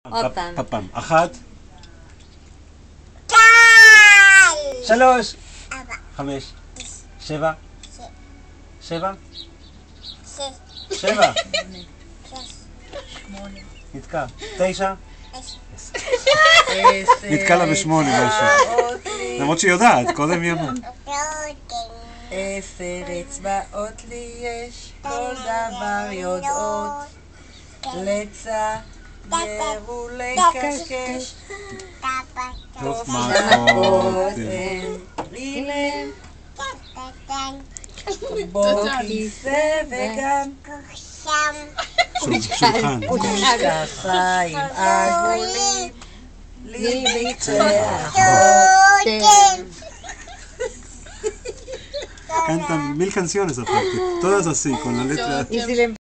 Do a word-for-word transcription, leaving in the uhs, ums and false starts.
עוד פעם. עוד פעם. אחת. שלוש. חמש. שבע. שבע. שבע. נתקע. תשע. נתקע לה בשמונה משהו. למרות שהיא יודעת, קודם היא אמרה. עשר אצבעות לי יש, כל דבר יודעות, לצייר ולקשקש, טוב מכות הן, הנה, בו כיסא וגם שולחן. משקפיים עגולים, לי בקצה החוטם. Cantan mil canciones aparte, todas así, con la letra. Y si le